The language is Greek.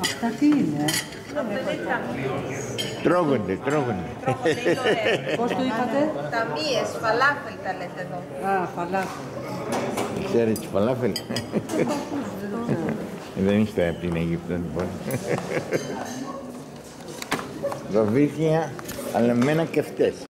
Αυτά τι είναι? Τρώγονται. Πώς το είπατε? Ταμίες, φαλάφελ τα λέτε εδώ. Α, φαλάφελ. Ξέρετε τις φαλάφελ? Δεν είστε από την Αίγυπτο, λοιπόν. Βαβίδια, αλλά με ένα και αυτές.